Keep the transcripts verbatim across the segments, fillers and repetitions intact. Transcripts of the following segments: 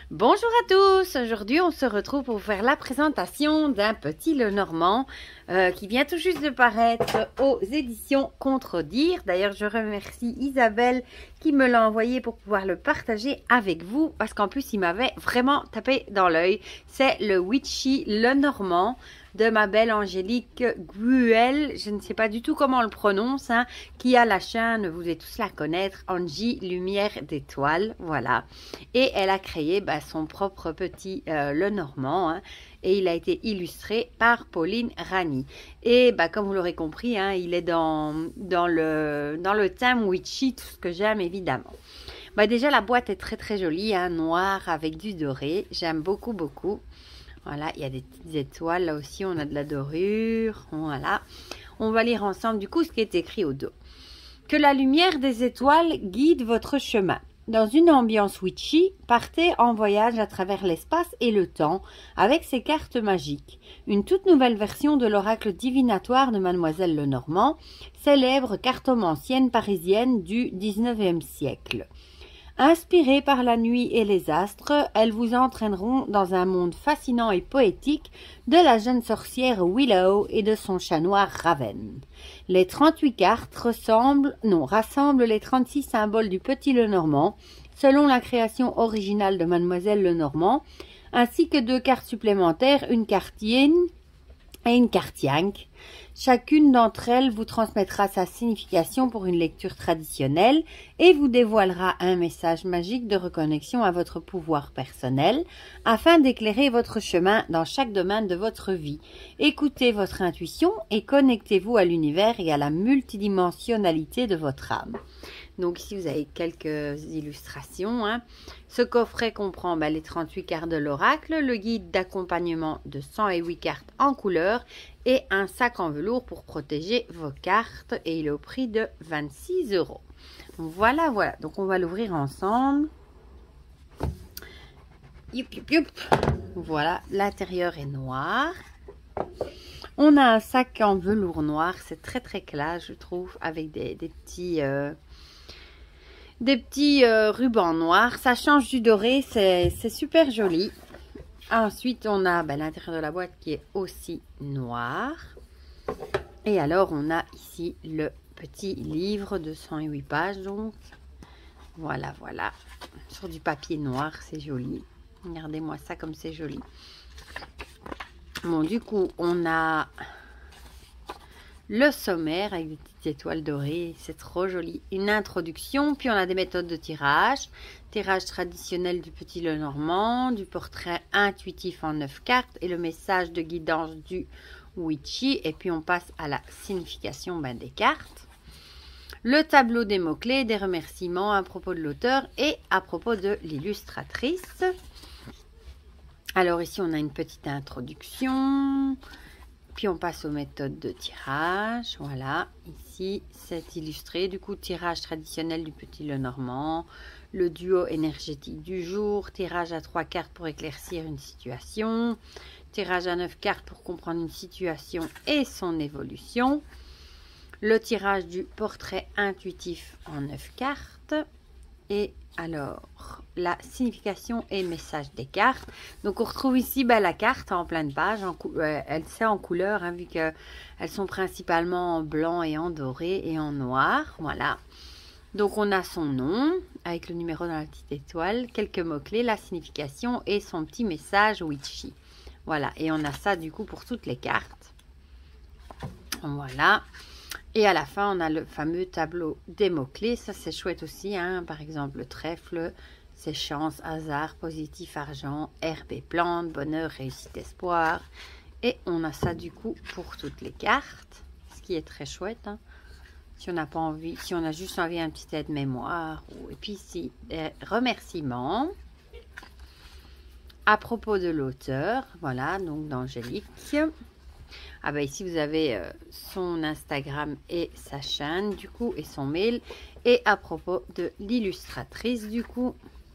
Bonjour à tous, aujourd'hui on se retrouve pour faire la présentation d'un petit Lenormand euh, qui vient tout juste de paraître aux éditions Contredire. D'ailleurs je remercie Isabelle qui me l'a envoyé pour pouvoir le partager avec vous parce qu'en plus il m'avait vraiment tapé dans l'œil. C'est le Witchy Lenormand de ma belle Angélique Guel, je ne sais pas du tout comment on le prononce, hein, qui a la chaîne, vous devez tous la connaître, Angie Lumière d'étoiles, voilà. Et elle a créé bah, son propre petit euh, Lenormand, hein, et il a été illustré par Pauline Rani. Et bah, comme vous l'aurez compris, hein, il est dans, dans, le, dans le thème witchy, tout ce que j'aime évidemment. Bah, déjà la boîte est très très jolie, hein, noire avec du doré, j'aime beaucoup beaucoup. Voilà, il y a des petites étoiles, là aussi on a de la dorure, voilà. On va lire ensemble du coup ce qui est écrit au dos. Que la lumière des étoiles guide votre chemin. Dans une ambiance witchy, partez en voyage à travers l'espace et le temps avec ces cartes magiques. Une toute nouvelle version de l'oracle divinatoire de Mademoiselle Lenormand, célèbre cartomancienne parisienne du dix-neuvième siècle. Inspirées par la nuit et les astres, elles vous entraîneront dans un monde fascinant et poétique de la jeune sorcière Willow et de son chat noir Raven. Les trente-huit cartes ressemblent, non, rassemblent les trente-six symboles du petit Lenormand, selon la création originale de Mademoiselle Lenormand, ainsi que deux cartes supplémentaires, une carte yin et une carte yang. Chacune d'entre elles vous transmettra sa signification pour une lecture traditionnelle et vous dévoilera un message magique de reconnexion à votre pouvoir personnel afin d'éclairer votre chemin dans chaque domaine de votre vie. Écoutez votre intuition et connectez-vous à l'univers et à la multidimensionnalité de votre âme. Donc ici vous avez quelques illustrations. Hein. Ce coffret comprend bah, les trente-huit cartes de l'oracle, le guide d'accompagnement de cent huit cartes en couleur et un sac en velours pour protéger vos cartes et il est au prix de vingt-six euros. Voilà, voilà. Donc on va l'ouvrir ensemble. Youp, youp, youp. Voilà, l'intérieur est noir. On a un sac en velours noir, c'est très très classe je trouve, avec des, des petits... Euh, des petits euh, rubans noirs, ça change du doré, c'est super joli. Ensuite on a ben, l'intérieur de la boîte qui est aussi noir. Et alors on a ici le petit livre de cent huit pages, donc voilà voilà, sur du papier noir, c'est joli. Regardez-moi ça comme c'est joli. Bon, du coup on a le sommaire avec des petites étoiles dorées, c'est trop joli. Une introduction, puis on a des méthodes de tirage. Tirage traditionnel du petit Lenormand, du portrait intuitif en neuf cartes et le message de guidance du witchy. Et puis on passe à la signification ben, des cartes. Le tableau des mots-clés, des remerciements à propos de l'auteur et à propos de l'illustratrice. Alors ici on a une petite introduction. Puis on passe aux méthodes de tirage. Voilà, ici c'est illustré. Du coup, tirage traditionnel du petit Lenormand, le duo énergétique du jour, tirage à trois cartes pour éclaircir une situation, tirage à neuf cartes pour comprendre une situation et son évolution, le tirage du portrait intuitif en neuf cartes. Et alors, la signification et message des cartes. Donc, on retrouve ici ben, la carte en pleine page. En euh, elle c'est en couleur, hein, vu qu'elles sont principalement en blanc et en doré et en noir. Voilà. Donc, on a son nom avec le numéro dans la petite étoile, quelques mots-clés, la signification et son petit message witchy. Voilà. Et on a ça, du coup, pour toutes les cartes. Voilà. Et à la fin, on a le fameux tableau des mots-clés. Ça, c'est chouette aussi. Hein. Par exemple, le trèfle, c'est chance, hasard, positif, argent, herbe et plante, bonheur, réussite, espoir. Et on a ça du coup pour toutes les cartes, ce qui est très chouette. Hein. Si on n'a pas envie, si on a juste envie d'un petit aide-mémoire. Et puis ici, des remerciements. À propos de l'auteur, voilà, donc d'Angélique. Ah bah ici vous avez euh, son Instagram et sa chaîne du coup et son mail. Et à propos de l'illustratrice du coup.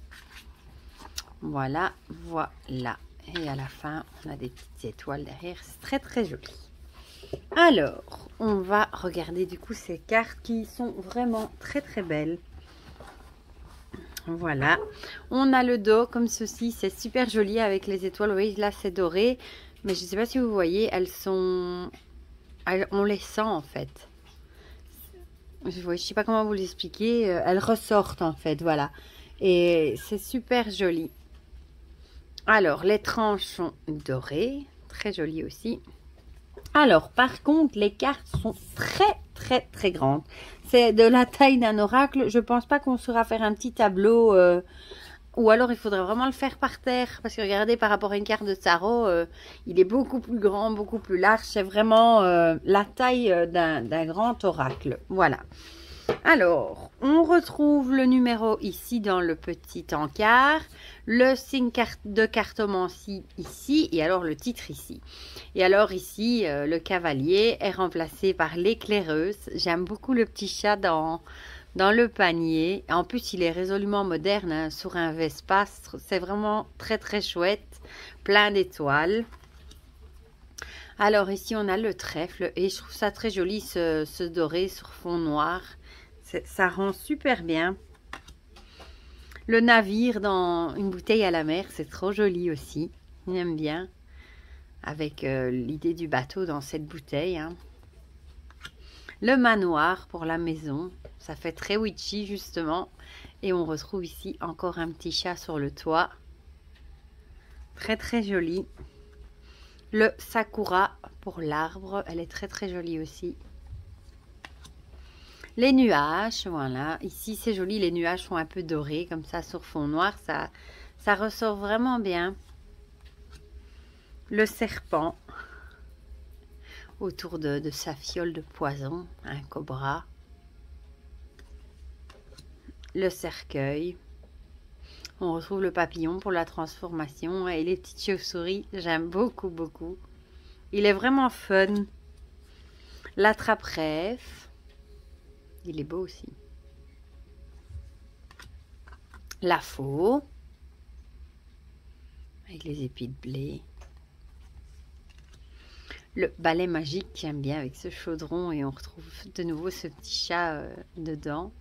Voilà, voilà. Et à la fin on a des petites étoiles derrière. C'est très très joli. Alors on va regarder du coup ces cartes qui sont vraiment très très belles. Voilà. On a le dos comme ceci. C'est super joli avec les étoiles. Oui, là, c'est doré. Mais je ne sais pas si vous voyez, elles sont... Elles... On les sent, en fait. Je ne sais pas comment vous l'expliquer. Elles ressortent, en fait. Voilà. Et c'est super joli. Alors, les tranches sont dorées. Très jolies aussi. Alors, par contre, les cartes sont très, très, très grandes. C'est de la taille d'un oracle. Je pense pas qu'on saura faire un petit tableau. Euh, ou alors, il faudrait vraiment le faire par terre. Parce que regardez, par rapport à une carte de tarot, euh, il est beaucoup plus grand, beaucoup plus large. C'est vraiment euh, la taille d'un d'un grand oracle. Voilà. Alors, on retrouve le numéro ici dans le petit encart, le signe de cartomancie ici et alors le titre ici. Et alors ici, euh, le cavalier est remplacé par l'éclaireuse. J'aime beaucoup le petit chat dans, dans le panier. En plus, il est résolument moderne hein, sur un Vespastre. C'est vraiment très très chouette, plein d'étoiles. Alors ici, on a le trèfle et je trouve ça très joli ce, ce doré sur fond noir. Ça rend super bien. Le navire dans une bouteille à la mer, c'est trop joli aussi. J'aime bien. Avec euh, l'idée du bateau dans cette bouteille. Hein. Le manoir pour la maison. Ça fait très witchy justement. Et on retrouve ici encore un petit chat sur le toit. Très très joli. Le sakura pour l'arbre. Elle est très très jolie aussi. Les nuages, voilà. Ici, c'est joli. Les nuages sont un peu dorés, comme ça, sur fond noir. Ça, ça ressort vraiment bien. Le serpent. Autour de, de sa fiole de poison. Un cobra. Le cercueil. On retrouve le papillon pour la transformation. Et les petites chauves-souris, j'aime beaucoup, beaucoup. Il est vraiment fun. L'attrape-rêve. Il est beau aussi. La faux. Avec les épis de blé. Le balai magique, j'aime bien avec ce chaudron. Et on retrouve de nouveau ce petit chat euh, dedans.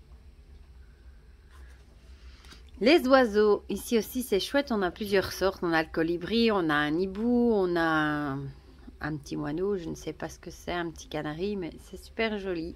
Les oiseaux. Ici aussi, c'est chouette. On a plusieurs sortes. On a le colibri, on a un hibou, on a un, un petit moineau. Je ne sais pas ce que c'est, un petit canari, mais c'est super joli.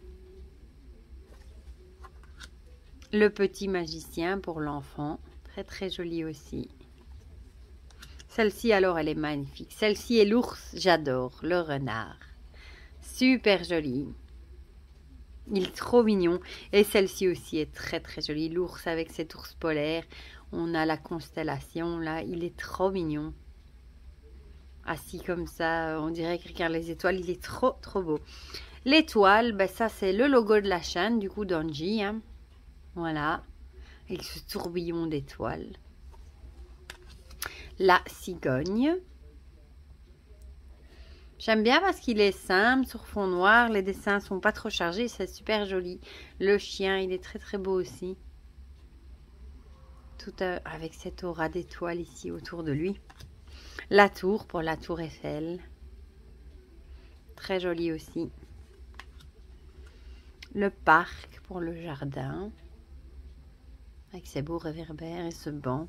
Le petit magicien pour l'enfant. Très très joli aussi. Celle-ci alors elle est magnifique. Celle-ci est l'ours. J'adore. Le renard. Super joli. Il est trop mignon. Et celle-ci aussi est très très jolie. L'ours avec cet ours polaire. On a la constellation là. Il est trop mignon. Assis comme ça. On dirait qu'il regarde les étoiles. Il est trop trop beau. L'étoile. Ben ça c'est le logo de la chaîne du coup d'Angie. Hein. Voilà, avec ce tourbillon d'étoiles. La cigogne. J'aime bien parce qu'il est simple, sur fond noir. Les dessins sont pas trop chargés, c'est super joli. Le chien, il est très très beau aussi. Tout à, avec cette aura d'étoiles ici autour de lui. La tour pour la tour Eiffel. Très joli aussi. Le parc pour le jardin. Avec ses beaux réverbères et ce banc.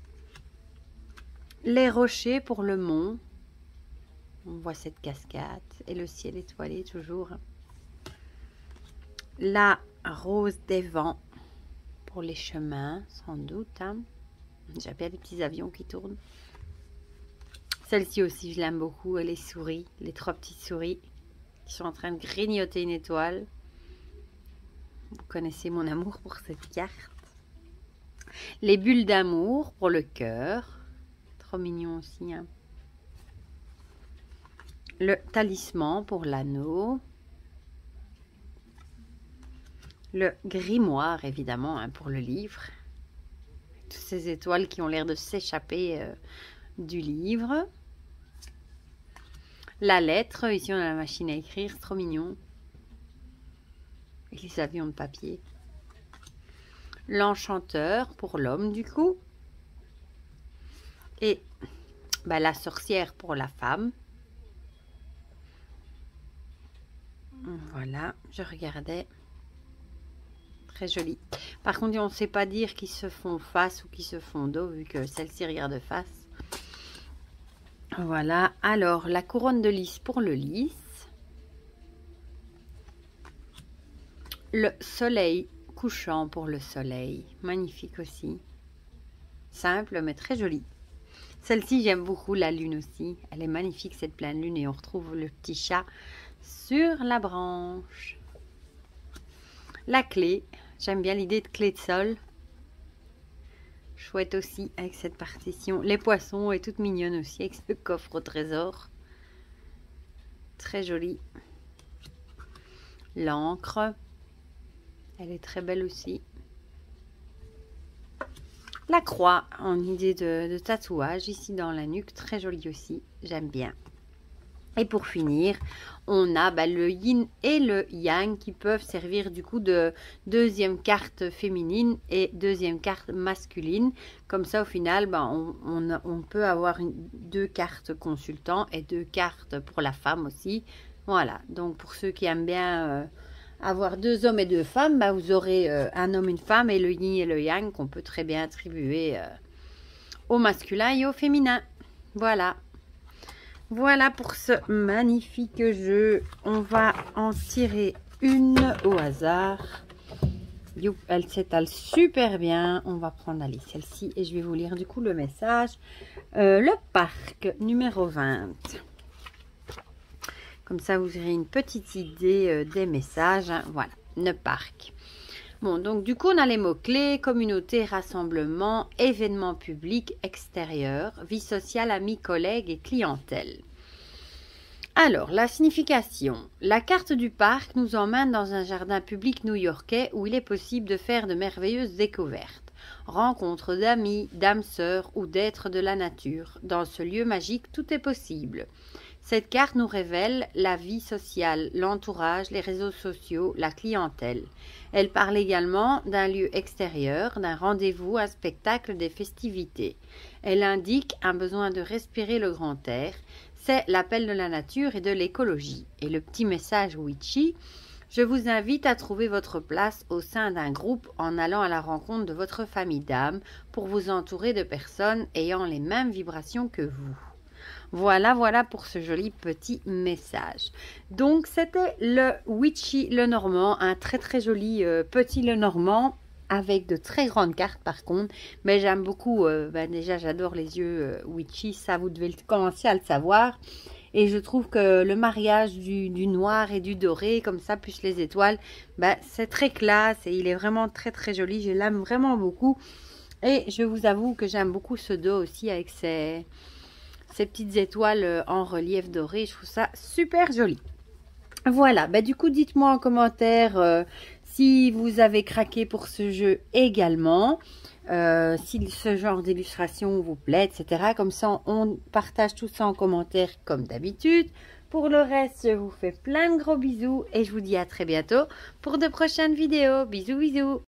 Les rochers pour le mont. On voit cette cascade et le ciel étoilé toujours. La rose des vents pour les chemins, sans doute. Hein. J'ai bien des petits avions qui tournent. Celle-ci aussi, je l'aime beaucoup. Les souris, les trois petites souris qui sont en train de grignoter une étoile. Vous connaissez mon amour pour cette carte. Les bulles d'amour pour le cœur. Trop mignon aussi. Hein. Le talisman pour l'anneau. Le grimoire, évidemment, hein, pour le livre. Toutes ces étoiles qui ont l'air de s'échapper euh, du livre. La lettre. Ici, on a la machine à écrire. C'est trop mignon. Et les avions de papier. L'enchanteur pour l'homme du coup. Et bah, la sorcière pour la femme. Voilà, je regardais. Très joli. Par contre, on ne sait pas dire qu'ils se font face ou qu'ils se font dos, vu que celle-ci regarde face. Voilà. Alors, la couronne de lys pour le lys. Le soleil couchant pour le soleil. Magnifique aussi. Simple, mais très jolie. Celle-ci, j'aime beaucoup la lune aussi. Elle est magnifique, cette pleine lune. Et on retrouve le petit chat sur la branche. La clé. J'aime bien l'idée de clé de sol. Chouette aussi avec cette partition. Les poissons est toute mignonne aussi avec ce coffre au trésor. Très jolie. L'encre. Elle est très belle aussi. La croix en idée de, de tatouage ici dans la nuque, très jolie aussi, j'aime bien. Et pour finir, on a bah, le yin et le yang qui peuvent servir du coup de deuxième carte féminine et deuxième carte masculine. Comme ça au final, bah, on, on, on peut avoir une, deux cartes consultants et deux cartes pour la femme aussi. Voilà, donc pour ceux qui aiment bien... Euh, avoir deux hommes et deux femmes, bah vous aurez euh, un homme, une femme et le yin et le yang qu'on peut très bien attribuer euh, au masculin et au féminin. Voilà. Voilà pour ce magnifique jeu. On va en tirer une au hasard. Youp, elle s'étale super bien. On va prendre allez, celle-ci et je vais vous lire du coup le message. Euh, le parc numéro vingt. Comme ça, vous aurez une petite idée euh, des messages. Hein. Voilà, le parc. Bon, donc du coup, on a les mots-clés, communauté, rassemblement, événements publics, extérieurs, vie sociale, amis, collègues et clientèle. Alors, la signification. La carte du parc nous emmène dans un jardin public new-yorkais où il est possible de faire de merveilleuses découvertes. Rencontres d'amis, d'âmes sœurs ou d'êtres de la nature. Dans ce lieu magique, tout est possible. Cette carte nous révèle la vie sociale, l'entourage, les réseaux sociaux, la clientèle. Elle parle également d'un lieu extérieur, d'un rendez-vous, un spectacle, des festivités. Elle indique un besoin de respirer le grand air. C'est l'appel de la nature et de l'écologie. Et le petit message Witchy, je vous invite à trouver votre place au sein d'un groupe en allant à la rencontre de votre famille d'âmes pour vous entourer de personnes ayant les mêmes vibrations que vous. Voilà, voilà pour ce joli petit message. Donc, c'était le Witchy Lenormand, un très très joli euh, petit Lenormand avec de très grandes cartes par contre. Mais j'aime beaucoup, euh, ben déjà j'adore les yeux euh, Witchy, ça vous devez commencer à le savoir. Et je trouve que le mariage du, du noir et du doré, comme ça, plus les étoiles, ben, c'est très classe et il est vraiment très très joli. Je l'aime vraiment beaucoup. Et je vous avoue que j'aime beaucoup ce dos aussi avec ses... ces petites étoiles en relief doré, je trouve ça super joli. Voilà, bah du coup dites-moi en commentaire euh, si vous avez craqué pour ce jeu également, euh, si ce genre d'illustration vous plaît, et cetera. Comme ça on partage tout ça en commentaire comme d'habitude. Pour le reste, je vous fais plein de gros bisous et je vous dis à très bientôt pour de prochaines vidéos. Bisous bisous.